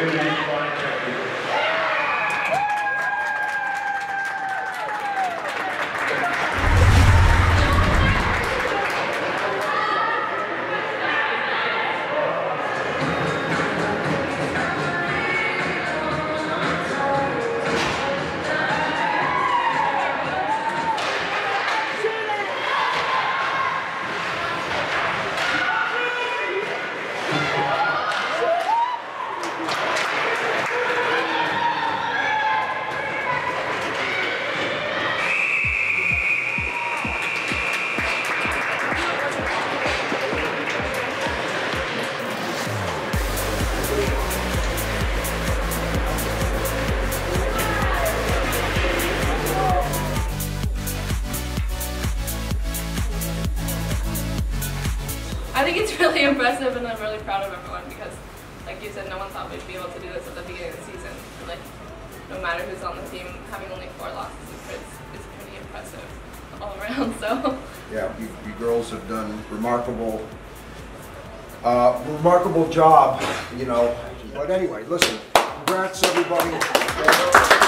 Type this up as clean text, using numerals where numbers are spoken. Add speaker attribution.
Speaker 1: I think it's really impressive, and I'm really proud of everyone because, like you said, no one thought we'd be able to do this at the beginning of the season. Like, no matter who's on the team, having only 4 losses is pretty impressive all around. So
Speaker 2: yeah, you girls have done remarkable job, you know. But anyway, listen, congrats everybody.